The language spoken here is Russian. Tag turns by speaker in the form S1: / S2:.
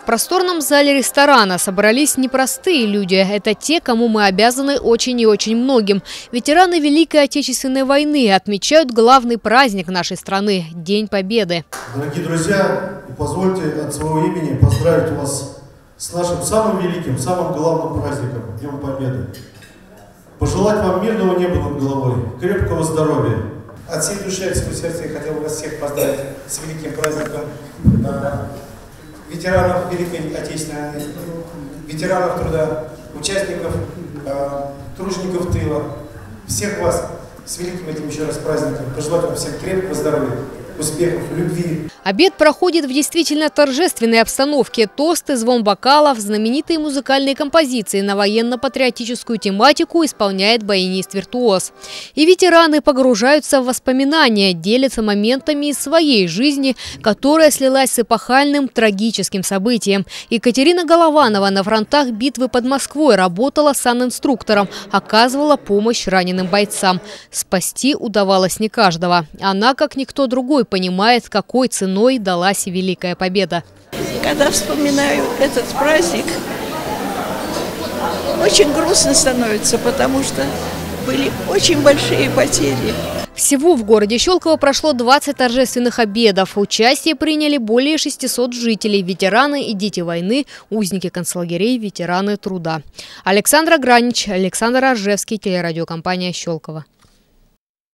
S1: просторном зале ресторана собрались непростые люди. Это те, кому мы обязаны очень и очень многим. Ветераны Великой Отечественной войны отмечают главный праздник нашей страны – День Победы.
S2: Дорогие друзья, позвольте от своего имени поздравить вас с нашим самым великим, самым главным праздником – Днем Победы. Пожелать вам мирного неба над головой, крепкого здоровья.
S3: От всей души, от всего сердца я хотел бы вас всех поздравить с великим праздником ветеранов Великой Отечественной войны, ветеранов труда, участников, тружеников тыла. Всех вас с великим этим еще раз праздником. Пожелать вам всем крепкого здоровья, успехов, любви.
S1: Обед проходит в действительно торжественной обстановке. Тосты, звон бокалов, знаменитые музыкальные композиции на военно-патриотическую тематику исполняет баянист-виртуоз. И ветераны погружаются в воспоминания, делятся моментами из своей жизни, которая слилась с эпохальным трагическим событием. Екатерина Голованова на фронтах битвы под Москвой работала санинструктором, оказывала помощь раненым бойцам. Спасти удавалось не каждого. Она, как никто другой, понимает, какой ценой далась Великая Победа.
S4: Когда вспоминаю этот праздник, очень грустно становится, потому что были очень большие потери.
S1: Всего в городе Щелково прошло 20 торжественных обедов. Участие приняли более 600 жителей, ветераны и дети войны, узники концлагерей, ветераны труда. Александра Гранич, Александр Ржевский, телерадиокомпания «Щелково».